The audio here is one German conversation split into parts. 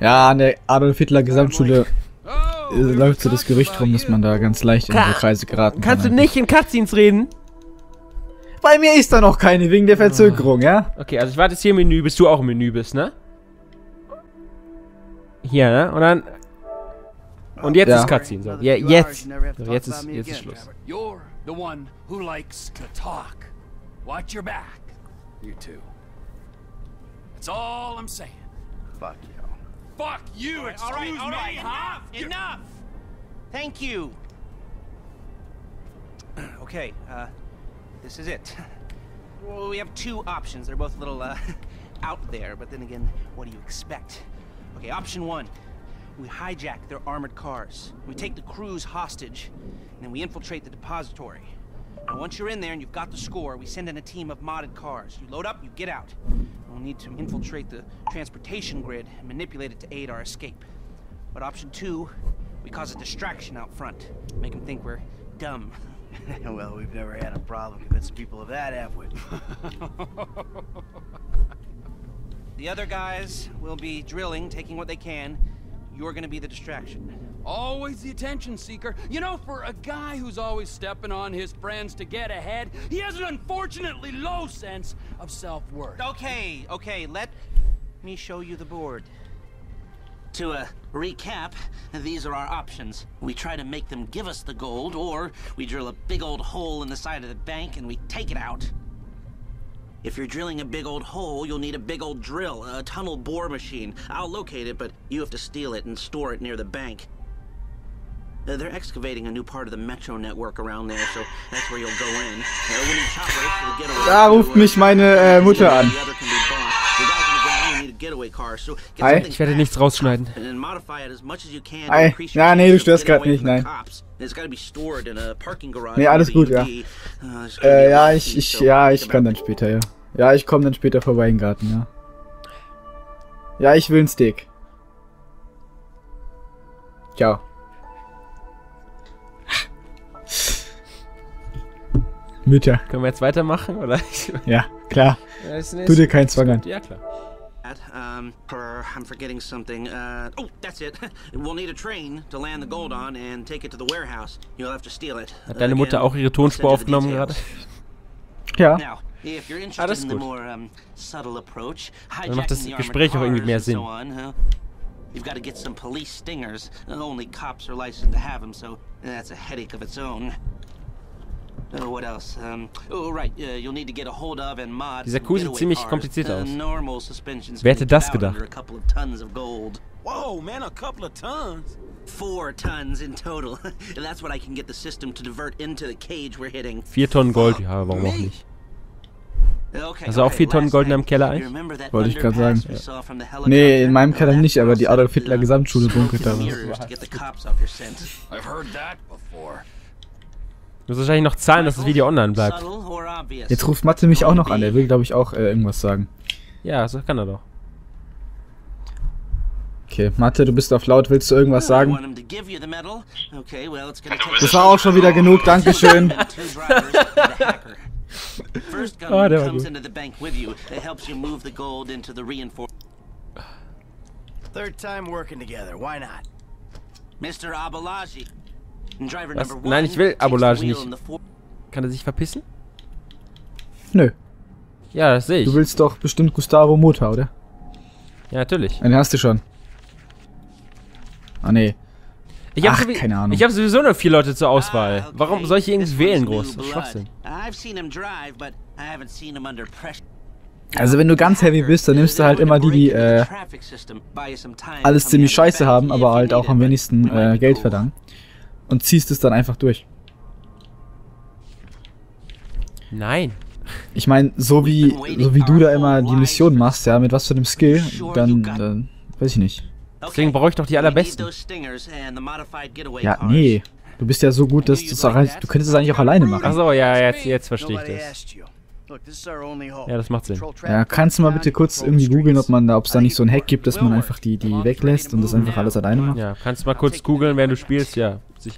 Ja, an der Adolf Hitler Gesamtschule läuft so das Gerücht rum, dass man da ganz leicht in diese Kreise geraten kann. Kannst du nicht in Cutscenes reden? Bei mir ist da noch keine, wegen der Verzögerung, ja? Okay, also ich warte jetzt hier im Menü, bis du auch im Menü bist, ne? Hier, ne? Und dann... Und jetzt ist Cutscene, so. Ja, jetzt. So, jetzt ist Schluss. You're the one who likes to talk. Watch your back. You too. That's all I'm saying. Fuck you. Fuck you, excuse me, huh? Enough! Thank you. Okay, this is it. Well, we have two options. They're both a little, out there, but then again, what do you expect? Okay, option one. We hijack their armored cars. We take the crews hostage, and then we infiltrate the depository. Now, once you're in there and you've got the score, we send in a team of modded cars. You load up, you get out. We'll need to infiltrate the transportation grid and manipulate it to aid our escape. But option two, we cause a distraction out front. Make them think we're dumb. Well, we've never had a problem convincing people of that, have we? The other guys will be drilling, taking what they can. You're gonna be the distraction. Always the attention seeker. You know, for a guy who's always stepping on his friends to get ahead, he has an unfortunately low sense of self-worth. Okay, let me show you the board. To recap, these are our options. We try to make them give us the gold, or we drill a big old hole in the side of the bank and we take it out. If you're drilling a big old hole, you'll need a big old drill, a tunnel bore machine. I'll locate it, but you have to steal it and store it near the bank. They're excavating a new part of the metro network around there, so that's where you'll go in. When you chop right to the getaway, Da ruft mich meine Mutter an. Hi. Ich werde nichts rausschneiden. Hi. Ja, nee, du störst gerade nicht, nein. Nee, alles gut, ja. Ich kann dann später, ja. Ja, ich komme dann später vorbei in den Garten, ja. Ja, ich will ein Steak. Ciao. Mütter. Können wir jetzt weitermachen, oder? Ja, klar. Tu dir keinen Zwang an. Ja, klar. I'm forgetting something. Oh, that's it. We'll need a train to land the gold on and take it to the warehouse. You'll have to steal it. Hat deine Mutter auch ihre Tonspur aufgenommen gerade? Ja. Now, if you're interested in the more subtle approach, dann macht das Gespräch auch irgendwie mehr Sinn. You've got to get some police stingers. Only cops are licensed to have them, so that's a headache of its own. What else? Oh, right. You'll need to get a hold of and mod. Dieser Coup sieht ziemlich kompliziert aus. Wer hätte das gedacht? Whoa, man, a couple of tons. 4 tons in total. That's what I can get the system to divert into the cage we're hitting. 4 Tonnen Gold, ja, warum auch nicht? Also auch 4 Tonnen Gold in einem Keller eigentlich? Wollte ich gerade sagen. Ja. Nee, in meinem Keller nicht, aber die Adolf Hitler Gesamtschule bunkert da was. I've heard that before. Du musst wahrscheinlich noch zahlen, dass das Video online bleibt. Jetzt ruft Mathe mich auch noch an, der will, glaube ich, auch irgendwas sagen. Ja, so kann er doch. Okay, Mathe, du bist auf laut, willst du irgendwas sagen? Das war auch schon wieder genug, dankeschön. Oh, der war gut. Third time working together, why not? Mr. Abalaji. Was? Nein, ich will Abolage nicht. Kann er sich verpissen? Nö. Ja, das sehe ich. Du willst doch bestimmt Gustavo Mota, oder? Ja, natürlich. Den hast du schon. Ah, nee. Ach, keine Ahnung. Ich habe sowieso nur 4 Leute zur Auswahl. Warum soll ich irgendwie wählen, groß? Das ist Schwachsinn. Also wenn du ganz heavy bist, dann nimmst du halt immer die alles ziemlich scheiße haben, aber halt auch am wenigsten Geld verdanken. Und ziehst es dann einfach durch. Nein. Ich meine, so wie du da immer die Mission machst, ja, mit was für einem Skill, dann weiß ich nicht. Deswegen brauche ich doch die allerbesten. Ja, nee. Du bist ja so gut, dass du könntest es eigentlich auch alleine machen. Achso, ja, jetzt verstehe ich das. Ja, das macht Sinn. Ja, kannst du mal bitte kurz irgendwie googeln, ob es da nicht so ein Hack gibt, dass man einfach die weglässt und das einfach alles alleine macht? Ja, kannst du mal kurz googeln, während du spielst? Ja, sicher.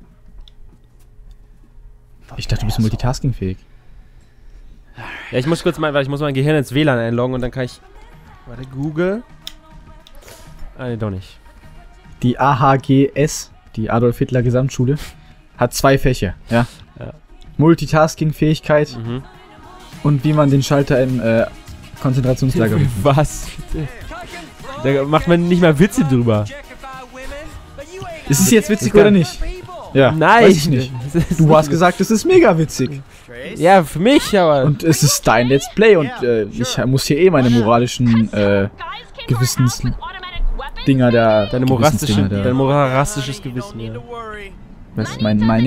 Ich dachte, du bist multitaskingfähig. Ja, ich muss kurz mal, weil ich muss mein Gehirn ins WLAN einloggen und dann kann ich... Warte, Google. Nee, doch nicht. Die AHGS, die Adolf Hitler Gesamtschule, hat 2 Fächer, ja. Multitasking-Fähigkeit und wie man den Schalter im Konzentrationslager ruft. Was? Da macht man nicht mal Witze drüber. Ist es jetzt witzig oder nicht? Ja, nein. weiß ich nicht. Du hast gesagt, es ist mega witzig. Ja, für mich, aber... Und es ist dein Let's Play und ich muss hier meine moralischen Gewissensdinger da... Dein moralistisches Gewissen, ja. Was?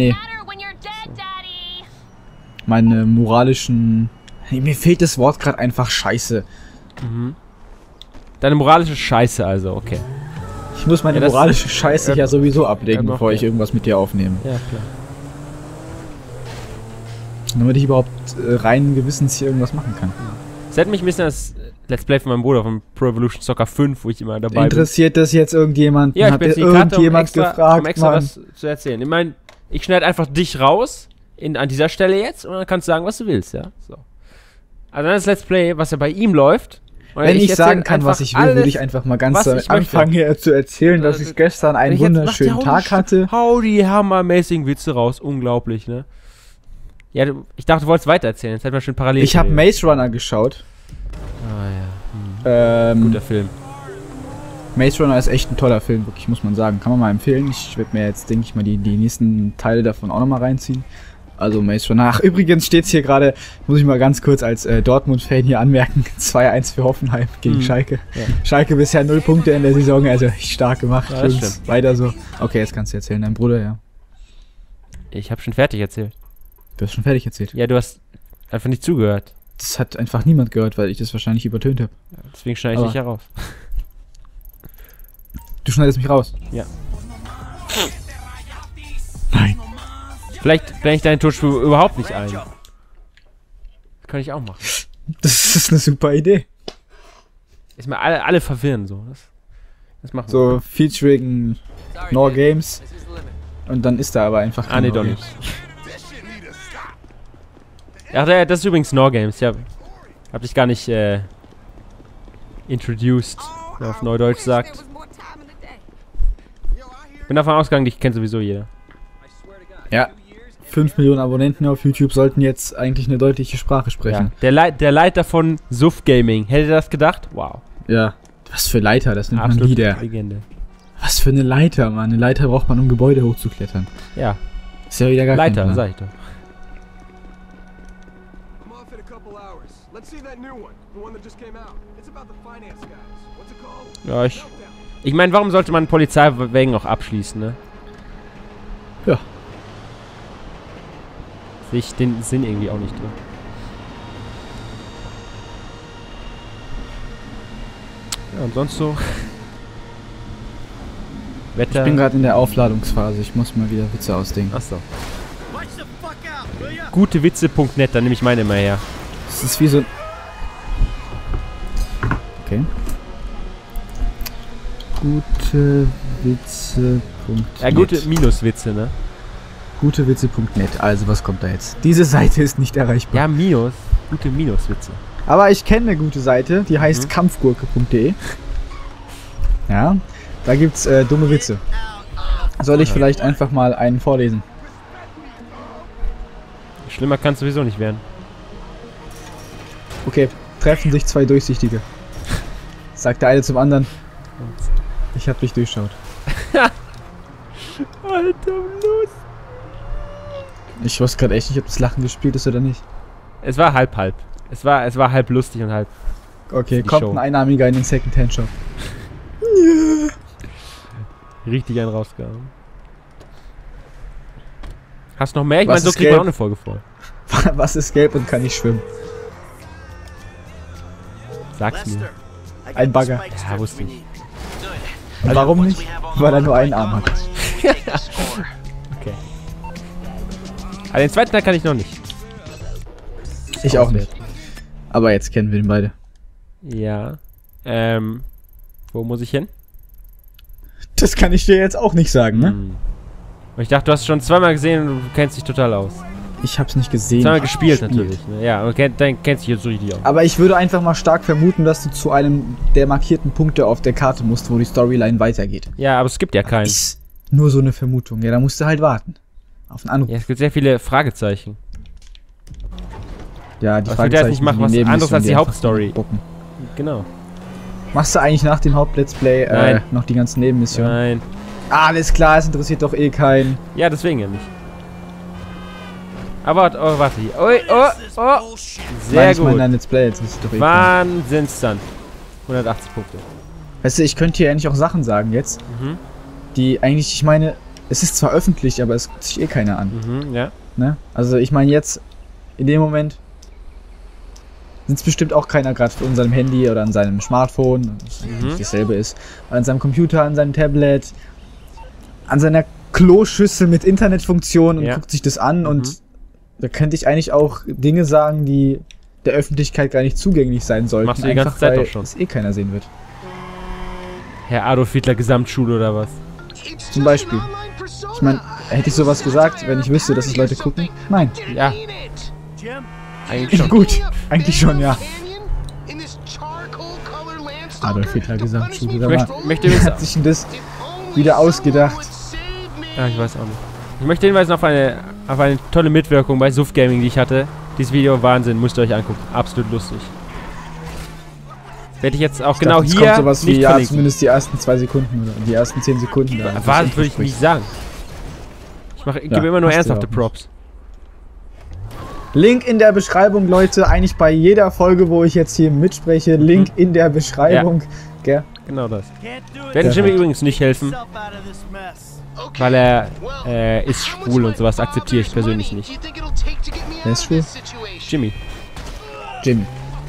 Meine moralischen... Hey, mir fehlt das Wort gerade einfach Scheiße. Deine moralische Scheiße also, okay. Ich muss meine moralische Scheiße ja sowieso ablegen, bevor ich irgendwas mit dir aufnehme. Ja, klar. Damit ich überhaupt rein Gewissens hier irgendwas machen kann. Das hätte mich ein bisschen das Let's Play von meinem Bruder von Pro Evolution Soccer 5, wo ich immer dabei bin. Interessiert das jetzt irgendjemand? Ja, ich bin jetzt irgendjemand gefragt, um extra was zu erzählen. Ich meine, ich schneide einfach dich raus an dieser Stelle jetzt und dann kannst du sagen, was du willst, ja. So. Also dann das Let's Play, was ja bei ihm läuft. Wenn ich sagen kann, was ich will, würde ich einfach mal ganz anfangen hier zu erzählen, dass ich gestern einen wunderschönen Tag hatte. Hau die hammermäßigen Witze raus, unglaublich, ne? Ja, ich dachte, du wolltest weitererzählen, jetzt hätten wir schon parallel. Ich habe Maze Runner geschaut. Ah ja. Guter Film. Maze Runner ist echt ein toller Film, wirklich, muss man sagen. Kann man mal empfehlen. Ich werde mir jetzt, denke ich mal, die nächsten Teile davon auch nochmal reinziehen. Also Maze Runner. Ach, übrigens steht's hier gerade, muss ich mal ganz kurz als Dortmund-Fan hier anmerken, 2-1 für Hoffenheim gegen Schalke. Ja. Schalke bisher 0 Punkte in der Saison, also echt stark gemacht. Ja, das weiter so. Okay, jetzt kannst du erzählen, dein Bruder, ja. Ich habe schon fertig erzählt. Du hast schon fertig erzählt? Ja, du hast einfach nicht zugehört. Das hat einfach niemand gehört, weil ich das wahrscheinlich übertönt habe. Ja, deswegen schneide ich dich heraus. Du schneidest mich raus? Ja. Nein. Vielleicht blende ich deine Tonspur überhaupt nicht ein. Das kann ich auch machen. Das ist eine super Idee. Ist mir alle verwirren so. Das machen wir. So featuring No Games. Und dann ist da aber einfach kein doch nicht. Ach, das ist übrigens No Games. Ja, hab dich gar nicht introduced, wie man auf Neudeutsch sagt. Bin davon ausgegangen, dich kennt sowieso jeder. Ja. 5 Millionen Abonnenten auf YouTube sollten jetzt eigentlich eine deutliche Sprache sprechen. Ja. Der Leiter von Suff Gaming. Hätte das gedacht? Wow. Ja. Was für Leiter, das nennt man Leader. Legende. Was für eine Leiter, Mann. Eine Leiter braucht man, um Gebäude hochzuklettern. Ja. Ist ja wieder gar Leiter, kein sag ich doch. Ja, ich meine, warum sollte man Polizeiwagen auch abschließen, ne? Ja. Sehe ich den Sinn irgendwie auch nicht drin. Ja, und sonst so. Wetter. Ich bin gerade in der Aufladungsphase, ich muss mal wieder Witze ausdenken. Achso. Gutewitze.net, da nehme ich meine immer her. Das ist wie so ein... Okay. Gutewitze.net. Ja, gute Minuswitze, ne? Gutewitze.net. Also, was kommt da jetzt? Diese Seite ist nicht erreichbar. Ja, Minus. Gute Minuswitze. Aber ich kenne eine gute Seite, die heißt kampfgurke.de. Ja, da gibt's dumme Witze. Soll ich vielleicht einfach mal einen vorlesen? Schlimmer kann es sowieso nicht werden. Okay, treffen sich 2 Durchsichtige. Sagt der eine zum anderen. Ich hab dich durchschaut. Alter, los. Ich wusste gerade echt nicht, ob das Lachen gespielt ist oder nicht. Es war halb. Es war halb lustig und halb. Okay, kommt ein Einarmiger in den Second-Hand-Shop. Richtig einen rausgehauen. Hast du noch mehr? Ich meine, so kriegt man auch eine Folge voll. Was ist gelb und kann nicht schwimmen? Sag's mir. Ein Bagger. Ja, wusste ich. Und warum nicht? Weil er nur einen Arm hat. Okay. Aber den zweiten Teil kann ich noch nicht. Ich auch nicht. Aber jetzt kennen wir ihn beide. Ja. Wo muss ich hin? Das kann ich dir jetzt auch nicht sagen, ne? Und ich dachte, du hast schon zweimal gesehen und du kennst dich total aus. Ich hab's nicht gesehen. Das haben wir ich hab's gespielt natürlich. Ne? Ja, und dann kennt sich jetzt so richtig aus. Aber ich würde einfach mal stark vermuten, dass du zu einem der markierten Punkte auf der Karte musst, wo die Storyline weitergeht. Ja, aber es gibt ja keinen. Ist nur so eine Vermutung. Ja, da musst du halt warten. Auf einen Anruf. Ja, es gibt sehr viele Fragezeichen. Ja, die Aber ich würde jetzt nicht machen was anderes als die einfach Hauptstory. gucken. Genau. Machst du eigentlich nach dem Haupt-Let's Play Nein. noch die ganzen Nebenmissionen? Nein. Alles klar, es interessiert doch eh keinen. Ja, deswegen ja nicht. Aber warte hier. Ui, oh. Sehr Ich meine, gut. dein Let's Play jetzt ist doch eh keinen. Wahnsinnsstand. 180 Punkte. Weißt du, ich könnte hier eigentlich auch Sachen sagen jetzt, Mhm. die eigentlich, ich meine, es ist zwar öffentlich, aber es guckt sich eh keiner an. Mhm, ja. Ne? Also ich meine jetzt, in dem Moment sind es bestimmt auch keiner gerade für unserem Handy oder an seinem Smartphone, das eigentlich dasselbe ist, an seinem Computer, an seinem Tablet, an seiner Kloschüssel mit Internetfunktion und Ja. guckt sich das an und da könnte ich eigentlich auch Dinge sagen, die der Öffentlichkeit gar nicht zugänglich sein sollten. Machst du die ganze einfach, Zeit weil doch schon. es eh keiner sehen wird. Herr Adolf Hitler Gesamtschule oder was? Zum Beispiel. Ich meine, hätte ich sowas gesagt, wenn ich wüsste, dass es Leute gucken? Nein. Ja, Jim? eigentlich schon. Gut, eigentlich schon, ja. Adolf Hitler Gesamtschule. Ich möchte übrigens... Hat sich denn das wieder ausgedacht? Ja, ich weiß auch nicht. Ich möchte hinweisen auf eine tolle Mitwirkung bei Suff Gaming, die ich hatte. Dieses Video, Wahnsinn, müsst ihr euch angucken. Absolut lustig. Werde ich jetzt auch genau Jetzt hier kommt sowas wie, nicht ja, verlinken. zumindest die ersten 2 Sekunden oder die ersten 10 Sekunden. Da, War das würde ich nicht sagen. Ich gebe immer nur passt ja ernsthafte auch nicht. Props. Link in der Beschreibung, Leute. Eigentlich bei jeder Folge, wo ich jetzt hier mitspreche, Link in der Beschreibung. Gell? Genau das. Can't do it. Werden Jimmy Perfekt. übrigens nicht helfen, Yourself out of this mess. weil er ist schwul und sowas akzeptiere ich persönlich nicht. Wer ist schwul? Jimmy. Jimmy.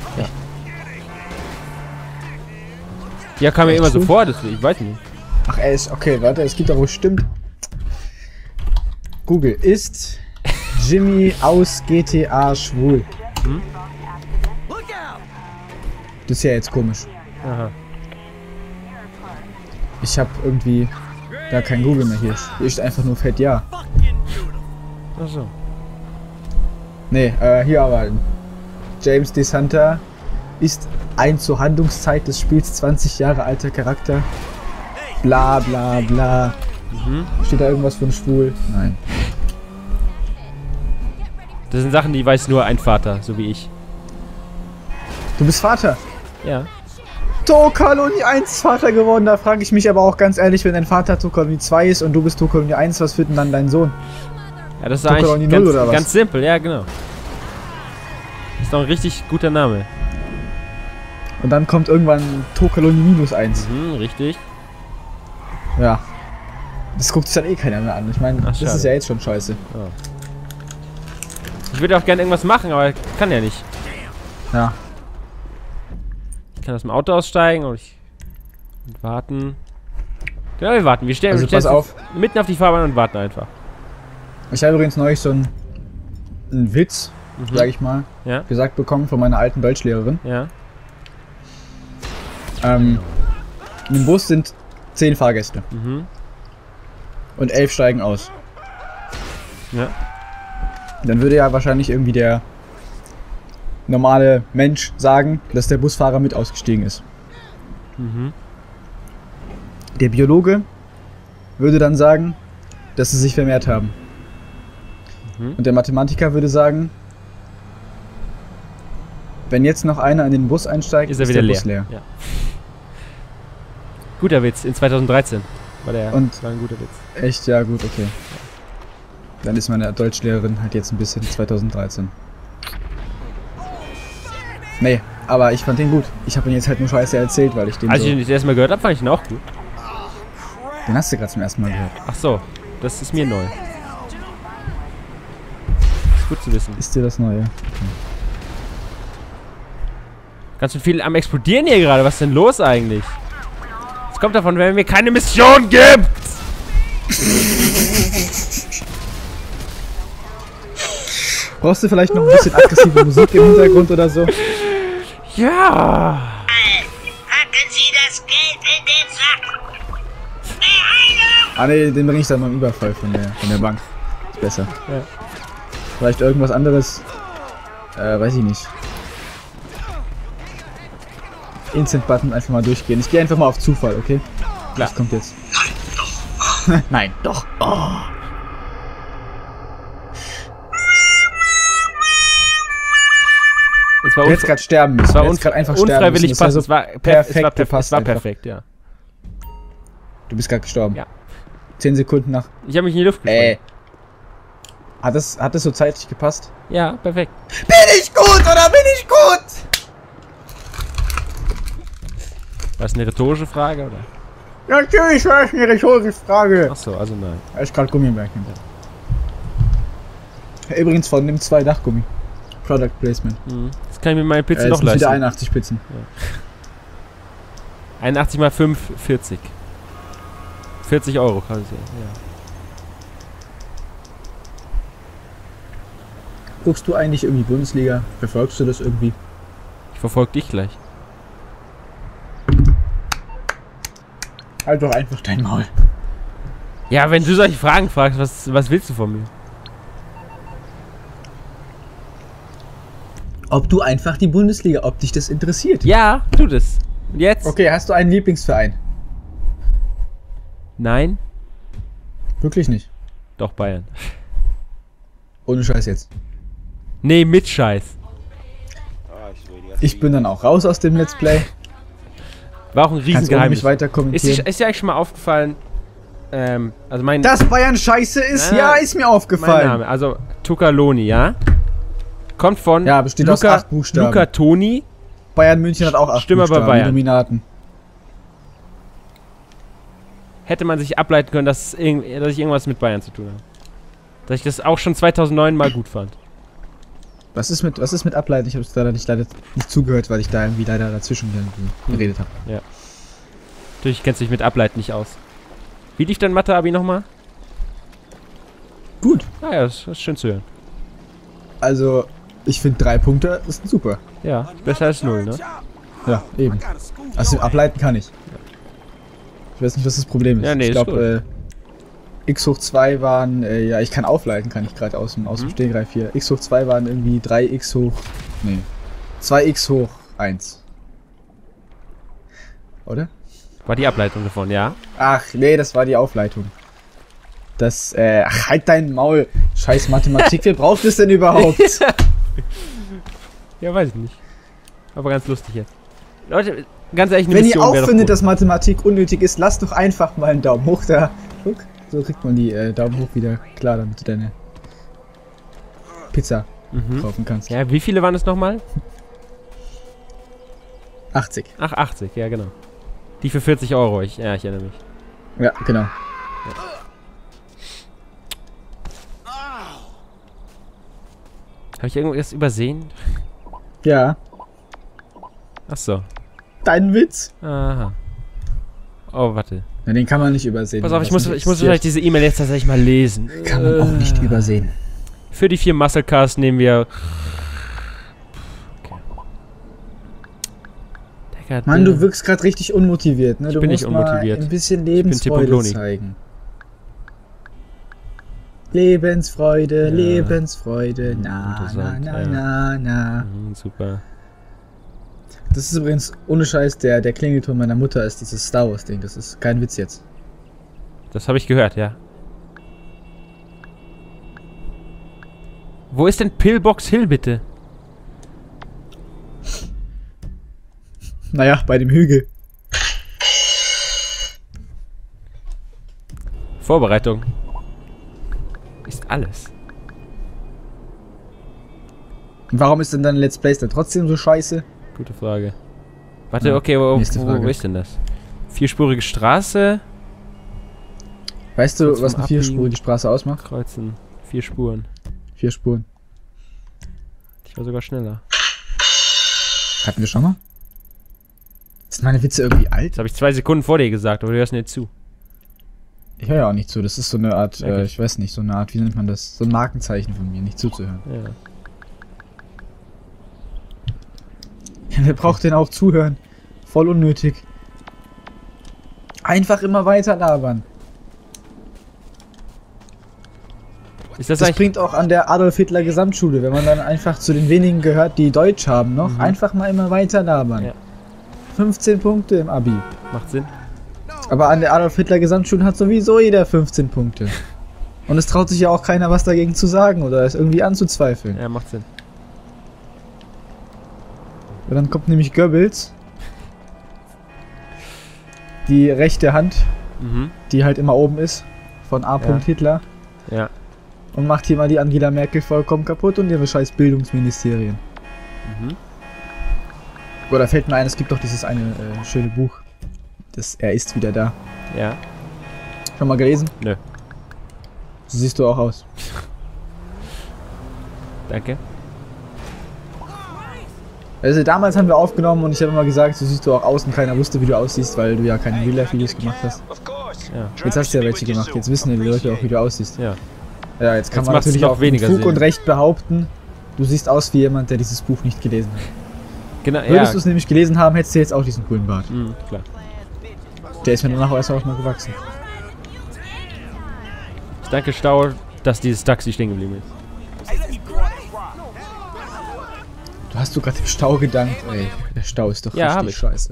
Ja, kam mir Echt immer so schwul? vor, deswegen, ich weiß nicht. Ach, er ist. Okay, warte, es gibt doch wohl stimmt. Google. Ist Jimmy aus GTA schwul? Look out! Das ist ja jetzt komisch. Aha. Ich habe irgendwie gar kein Google mehr hier. Hier ist einfach nur fett ja. Fucking beautiful. Achso. Nee, hier aber. James DeSanta ist ein zur Handlungszeit des Spiels 20 Jahre alter Charakter. Bla bla bla. Steht da irgendwas von schwul? Nein. Das sind Sachen, die weiß nur ein Vater, so wie ich. Du bist Vater. Ja. Tokalonie 1 Vater geworden. Da frage ich mich aber auch ganz ehrlich, wenn dein Vater Tokalonie 2 ist und du bist Tokalonie 1, was wird denn dann dein Sohn? Ja, das ist Tokalonie eigentlich 0 ganz, oder was? ganz simpel, ja genau. Ist doch ein richtig guter Name. Und dann kommt irgendwann Tokalonie -1. Richtig. Ja. Das guckt sich dann eh keiner mehr an. Ich meine, Ach, das schade. ist ja jetzt schon scheiße. Ich würde auch gerne irgendwas machen, aber kann ja nicht. Ja. Ich kann aus dem Auto aussteigen und warten. Genau, wir warten. Wir stellen Also wir stellen pass auf. mitten auf die Fahrbahn und warten einfach. Ich habe übrigens neulich so einen Witz, sag ich mal, Ja? gesagt bekommen von meiner alten Deutschlehrerin. Ja? In dem Bus sind 10 Fahrgäste. Und 11 steigen aus. Ja? Dann würde ja wahrscheinlich irgendwie der normale Mensch sagen, dass der Busfahrer mit ausgestiegen ist. Der Biologe würde dann sagen, dass sie sich vermehrt haben. Und der Mathematiker würde sagen, wenn jetzt noch einer in den Bus einsteigt, Ist er wieder der leer. Bus leer. Ja. Guter Witz, in 2013 war Und- war ein guter Witz. Echt? Ja, gut, okay. Dann ist meine Deutschlehrerin halt jetzt ein bisschen 2013. Nee, aber ich fand den gut. Ich habe ihn jetzt halt nur scheiße erzählt, weil ich den Als so... ich ihn das erste Mal gehört habe, fand ich ihn auch gut. Den hast du gerade zum ersten Mal gehört. Ach so, das ist mir neu. Ist gut zu wissen. Ist dir das Neue? Ganz schön viel am Explodieren hier gerade. Was ist denn los eigentlich? Das kommt davon, wenn mir keine Mission gibt. Brauchst du vielleicht noch ein bisschen aggressive Musik im Hintergrund oder so? Ja. Packen Sie das Geld in den Sack! Beeilung! Ah ne, den bring ich dann beim Überfall von der Bank. Ist besser. Vielleicht irgendwas anderes. Weiß ich nicht. Instant-Button einfach mal durchgehen. Ich gehe einfach mal auf Zufall, okay? Klar. Das kommt jetzt. Nein, doch. Oh. Es war Du hättest gerade sterben müssen. es war Du hättest grad einfach sterben unfreiwillig müssen. Das passend. wär Es war perfekt perfekt. Es war einfach. perfekt, ja. Du bist gerade gestorben. Ja. 10 Sekunden nach. Ich habe mich in die Luft gesprungen. Hat das so zeitlich gepasst? Ja, perfekt. Bin ich gut oder bin ich gut? War es eine rhetorische Frage, oder? Natürlich war es eine rhetorische Frage. Achso, also nein. Da ist gerade Gummibärchen hinter. Übrigens von dem 2 Dachgummi. Product Placement. Das kann ich mir meine Pizza Jetzt noch sind leisten. wieder 81 Pizzen. 81 mal 5, 40. 40 Euro kann ich sehen, ja. Guckst du eigentlich irgendwie Bundesliga? Verfolgst du das irgendwie? Ich verfolge dich gleich. Halt doch einfach dein Maul. Ja, wenn du solche Fragen fragst, was willst du von mir? Ob du einfach die Bundesliga, ob dich das interessiert? Ja, tu das. Und jetzt? Okay, hast du einen Lieblingsverein? Nein? Wirklich nicht. Doch, Bayern. Ohne Scheiß jetzt. Nee, mit Scheiß. Ich bin dann auch raus aus dem Let's Play. War auch ein Kannst du Riesengeheimnis. mich weiter kommentieren? Ist dir eigentlich schon mal aufgefallen, also mein Dass Bayern scheiße ist? Nein, Ja, nein. ist mir mein aufgefallen. Name, also Tucaloni, ja? Kommt von Ja, besteht aus 8 Buchstaben. Luca Toni. Bayern München hat auch 8 Stimme bei Buchstaben, Bayern. Illuminaten. Hätte man sich ableiten können, dass ich irgendwas mit Bayern zu tun habe. Dass ich das auch schon 2009 mal gut fand. Was ist mit Ableiten? Ich habe es leider nicht zugehört, weil ich da irgendwie leider dazwischen geredet habe. Natürlich kennst du dich mit Ableiten nicht aus. Wie lief dein Mathe-Abi nochmal? Gut. Ah ja, das ist schön zu hören. Also, ich finde 3 Punkte ist super. Ja, besser als 0, ne? Ja, eben. Also ableiten kann ich. Ich weiß nicht, was das Problem ist. Ja, nee, ich ist glaube, x hoch 2 waren, ja, ich kann aufleiten, kann ich gerade aus dem Stegreif hier. X hoch 2 waren irgendwie 3x hoch, nee, 2x hoch 1. Oder? War die Ableitung davon, ja? Ach, nee, das war die Aufleitung. Das, ach, halt dein Maul. Scheiß Mathematik, wer braucht das denn überhaupt? Ja, weiß ich nicht. Aber ganz lustig jetzt. Leute, ganz ehrlich, eine Wenn ihr Mission auch wäre doch findet, gut. dass Mathematik unnötig ist, lasst doch einfach mal einen Daumen hoch da. Guck, so kriegt man die Daumen hoch wieder klar, damit du deine Pizza kaufen kannst. Ja, wie viele waren es nochmal? 80. Ach, 80, ja genau. Die für 40 Euro, ich erinnere mich. Ja, genau. Habe ich irgendwas übersehen? Ja, Ach so. dein Witz. Aha. Oh, warte. Na, den kann man nicht übersehen. Pass auf, ich muss Was wahrscheinlich diese E-Mail jetzt tatsächlich mal lesen. kann man auch nicht übersehen. Für die 4 Musclecars nehmen wir... Okay. Digga, Mann, du wirkst gerade richtig unmotiviert, ne? Du bin musst nicht unmotiviert. mal ein bisschen bin Lebensfreude Tippoloni. zeigen. Lebensfreude, Ja. Lebensfreude, na, Interessant, na, ja. na, na. Super. Das ist übrigens, ohne Scheiß, der Klingelton meiner Mutter ist dieses Star Wars Ding. Das ist kein Witz jetzt. Das habe ich gehört, ja. Wo ist denn Pillbox Hill, bitte? Naja, bei dem Hügel. Vorbereitung. Ist alles. Und warum ist denn dann Let's Plays dann trotzdem so scheiße? Gute Frage. Warte, Ja, okay, wo nächste Frage. ist denn das? 4-spurige Straße. Weißt du, Kurz was vorm eine 4-spurige Straße ausmacht? Kreuzen. 4 Spuren. 4 Spuren. Ich war sogar schneller. Hatten wir schon mal? Sind meine Witze irgendwie alt? Das habe ich 2 Sekunden vor dir gesagt, aber du hörst nicht zu. Ich höre ja auch nicht zu. Das ist so eine Art, Okay. ich weiß nicht, so eine Art, wie nennt man das? So ein Markenzeichen von mir, nicht zuzuhören. Ja. Ja, wer braucht denn auch zuhören? Voll unnötig. Einfach immer weiter labern. Ist das Das eigentlich... bringt auch an der Adolf Hitler Gesamtschule, wenn man dann einfach zu den wenigen gehört, die Deutsch haben noch, einfach mal immer weiter labern. Ja. 15 Punkte im Abi. Macht Sinn. Aber an der Adolf Hitler Gesamtschule hat sowieso jeder 15 Punkte. Und es traut sich ja auch keiner was dagegen zu sagen oder es irgendwie anzuzweifeln. Ja, macht Sinn. Und dann kommt nämlich Goebbels, die rechte Hand, Mhm. die halt immer oben ist, von A. Ja. Hitler, Ja. und macht hier mal die Angela Merkel vollkommen kaputt und ihre scheiß Bildungsministerien. Mhm. Oder fällt mir ein, es gibt doch dieses eine schöne Buch, das Er ist wieder da. Ja. Schon mal gelesen? Nö. So siehst du auch aus. Danke. Also damals haben wir aufgenommen und ich habe immer gesagt, so siehst du auch aus und keiner wusste, wie du aussiehst, weil du ja keine Real-Life-Videos gemacht hast. Ja. Jetzt hast du ja welche gemacht, jetzt wissen ja die Leute auch, wie du aussiehst. Ja. Ja, jetzt kann Jetzt man macht's natürlich noch auch mit weniger Fug Sinn. und Recht behaupten, du siehst aus wie jemand, der dieses Buch nicht gelesen hat. Genau, ja. Würdest du es nämlich gelesen haben, hättest du jetzt auch diesen coolen Bart. Mhm, klar. Der ist mir danach erst auch mal gewachsen. Ich danke Stau, dass dieses Taxi stehen geblieben ist. Du hast gerade im Stau gedankt, ey. Der Stau ist doch Ja, hab richtig ich. scheiße.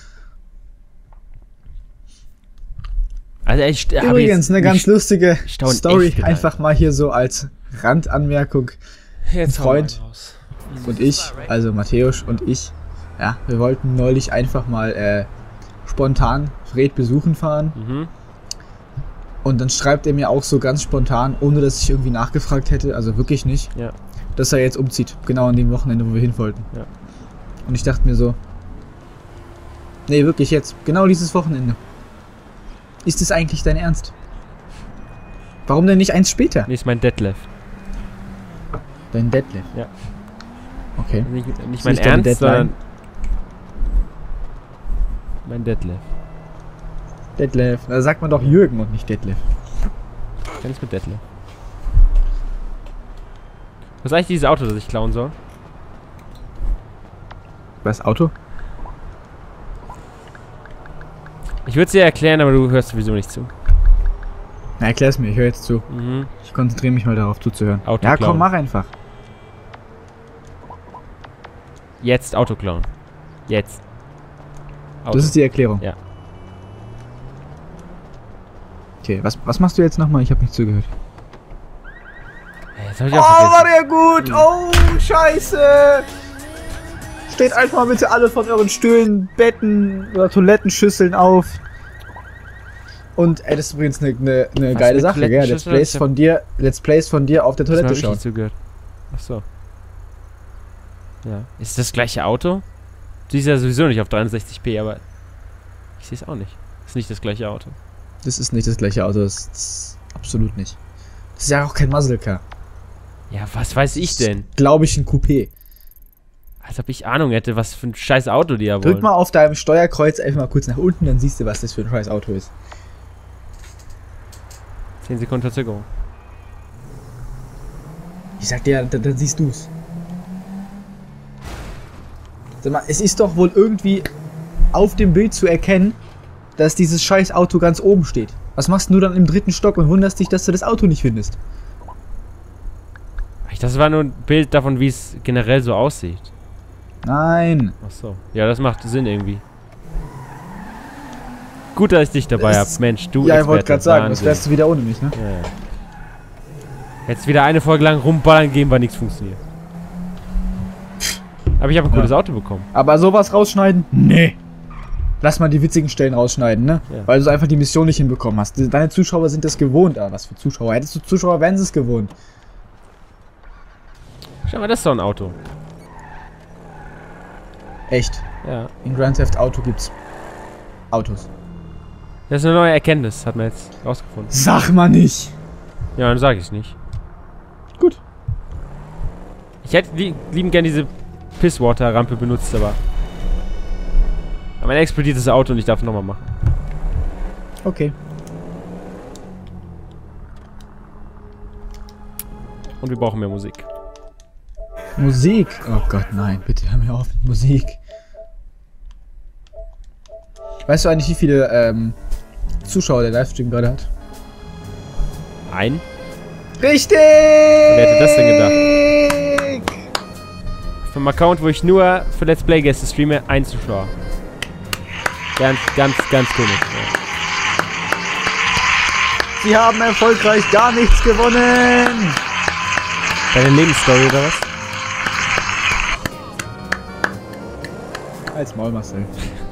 Also ich Übrigens, eine ganz lustige Stau in Story, echt gedacht. einfach mal hier so als Randanmerkung. Jetzt Freund. hau mal raus. Und ich, also Matthäus und ich, ja, wir wollten neulich einfach mal spontan Fred besuchen fahren. Mhm. Und dann schreibt er mir auch so ganz spontan, ohne dass ich irgendwie nachgefragt hätte, also wirklich nicht, Ja. dass er jetzt umzieht. Genau an dem Wochenende, wo wir hin wollten. Ja. Und ich dachte mir so, nee, wirklich jetzt, genau dieses Wochenende. Ist es eigentlich dein Ernst? Warum denn nicht eins später? Nee, ist mein Detlef. Dein Detlef? Ja. Okay. Nicht Ist mein nicht dein Ernst, Deadline? sondern mein Detlef. Detlef. Da sagt man doch Jürgen und nicht Detlef. Kenn ich mit Detlef. Was ist eigentlich dieses Auto, das ich klauen soll? Was, Auto? Ich würde es dir erklären, aber du hörst sowieso nicht zu. Na, erklär's mir, ich höre jetzt zu. Mhm. Ich konzentriere mich mal darauf zuzuhören. Auto Ja, klauen. komm, mach einfach. Jetzt Auto klauen. Jetzt. Auto. Das ist die Erklärung. Ja. Okay, was machst du jetzt nochmal? Ich habe nicht zugehört. Jetzt hab ich auch Oh, war vergessen. der gut! Oh, scheiße! Steht einfach mal bitte alle von euren Stühlen, Betten oder Toilettenschüsseln auf. Und ey, das ist übrigens eine Was, geile mit Sache, gell? Let's Toilettenschüsseln? Plays von dir, Let's Plays von dir auf der Das Toilette hab ich schauen. nicht zugehört. Achso. Ja. Ist das gleiche Auto? Du siehst ja sowieso nicht auf 63p, aber ich sehe es auch nicht. Ist nicht das gleiche Auto. Das ist nicht das gleiche Auto, das ist absolut nicht. Das ist ja auch kein Muscle Car. Ja, was weiß ich denn? Glaube ich, ein Coupé. Als ob ich Ahnung hätte, was für ein scheiß Auto die ja Drück wollen. mal auf deinem Steuerkreuz einfach mal kurz nach unten, dann siehst du, was das für ein scheiß Auto ist. 10 Sekunden Verzögerung. Ich sag dir, dann siehst du's. Sag mal, es ist doch wohl irgendwie auf dem Bild zu erkennen, dass dieses scheiß Auto ganz oben steht. Was machst du dann im 3. Stock und wunderst dich, dass du das Auto nicht findest? Das war nur ein Bild davon, wie es generell so aussieht. Nein. Achso. Ja, das macht Sinn irgendwie. Gut, dass ich dich dabei Das- hab. Mensch, du Ja, ich wollte Experte. gerade sagen, das Wahnsinn. wärst du wieder ohne mich, ne? Ja, ja. Jetzt wieder eine Folge lang rumballern gehen, weil nichts funktioniert. Aber ich habe ein cooles Auto bekommen. Aber sowas rausschneiden? Nee. Lass mal die witzigen Stellen rausschneiden, ne? Ja. Weil du einfach die Mission nicht hinbekommen hast. Deine Zuschauer sind das gewohnt. Ah, was für Zuschauer? Hättest du Zuschauer, wären sie es gewohnt. Schau mal, das ist doch ein Auto. Echt. Ja. In Grand Theft Auto gibt's Autos. Das ist eine neue Erkenntnis, hat man jetzt rausgefunden. Sag mal nicht. Ja, dann sage ich nicht. Gut. Ich hätte liebend gern diese Pisswater-Rampe benutzt, aber ein explodiertes Auto und ich darf es nochmal machen. Okay. Und wir brauchen mehr Musik. Musik. Oh Gott, nein. Bitte hör mir auf mit Musik. Weißt du eigentlich, wie viele Zuschauer der Livestream gerade hat? Ein? Richtig! Wer hätte das denn gedacht? Vom Account, wo ich nur für Let's Play-Gäste streame, 1 Zuschauer. Ganz komisch. Ja. Sie haben erfolgreich gar nichts gewonnen! Deine Lebensstory oder was? Als Maul, Marcel.